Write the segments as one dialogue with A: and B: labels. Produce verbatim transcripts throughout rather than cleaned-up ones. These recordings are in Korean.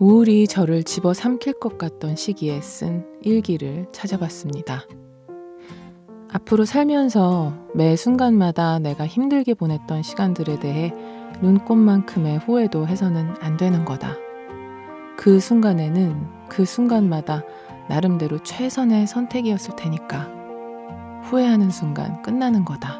A: 우울이 저를 집어삼킬 것 같던 시기에 쓴 일기를 찾아봤습니다. 앞으로 살면서 매 순간마다 내가 힘들게 보냈던 시간들에 대해 눈꼽만큼의 후회도 해서는 안 되는 거다. 그 순간에는 그 순간마다 나름대로 최선의 선택이었을 테니까 후회하는 순간 끝나는 거다.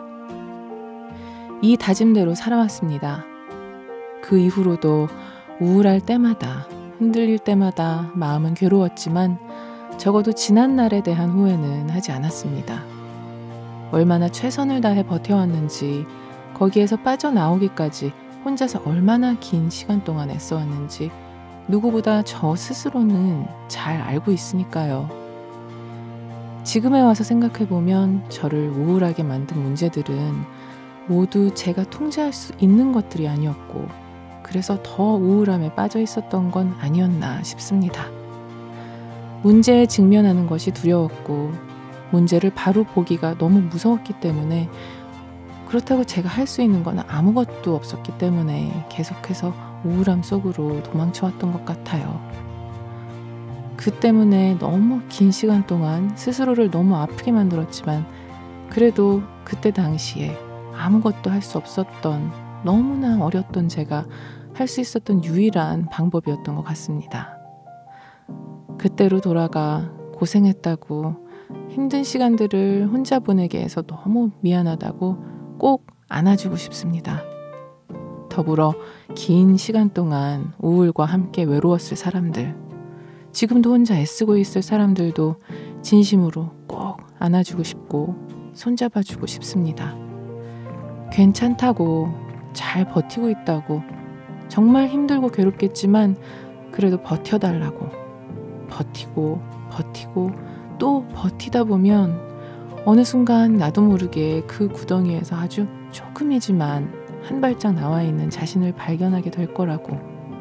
A: 이 다짐대로 살아왔습니다. 그 이후로도 우울할 때마다, 흔들릴 때마다 마음은 괴로웠지만 적어도 지난 날에 대한 후회는 하지 않았습니다. 얼마나 최선을 다해 버텨왔는지, 거기에서 빠져나오기까지 혼자서 얼마나 긴 시간 동안 애써왔는지 누구보다 저 스스로는 잘 알고 있으니까요. 지금에 와서 생각해보면 저를 우울하게 만든 문제들은 모두 제가 통제할 수 있는 것들이 아니었고, 그래서 더 우울함에 빠져 있었던 건 아니었나 싶습니다. 문제에 직면하는 것이 두려웠고, 문제를 바로 보기가 너무 무서웠기 때문에, 그렇다고 제가 할 수 있는 건 아무것도 없었기 때문에 계속해서 우울함 속으로 도망쳐왔던 것 같아요. 그 때문에 너무 긴 시간 동안 스스로를 너무 아프게 만들었지만, 그래도 그때 당시에 아무것도 할 수 없었던, 너무나 어렸던 제가 할 수 있었던 유일한 방법이었던 것 같습니다. 그때로 돌아가 고생했다고, 힘든 시간들을 혼자 보내게 해서 너무 미안하다고 꼭 안아주고 싶습니다. 더불어 긴 시간 동안 우울과 함께 외로웠을 사람들, 지금도 혼자 애쓰고 있을 사람들도 진심으로 꼭 안아주고 싶고 손잡아주고 싶습니다. 괜찮다고, 잘 버티고 있다고, 정말 힘들고 괴롭겠지만 그래도 버텨달라고, 버티고 버티고 또 버티다 보면 어느 순간 나도 모르게 그 구덩이에서 아주 조금이지만 한 발짝 나와 있는 자신을 발견하게 될 거라고.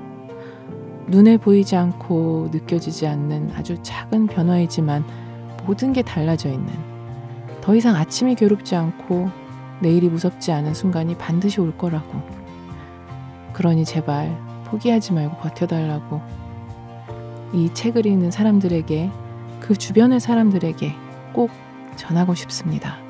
A: 눈에 보이지 않고 느껴지지 않는 아주 작은 변화이지만 모든 게 달라져 있는, 더 이상 아침이 괴롭지 않고 내일이 무섭지 않은 순간이 반드시 올 거라고. 그러니 제발 포기하지 말고 버텨달라고 이 책을 읽는 사람들에게, 그 주변의 사람들에게 꼭 전하고 싶습니다.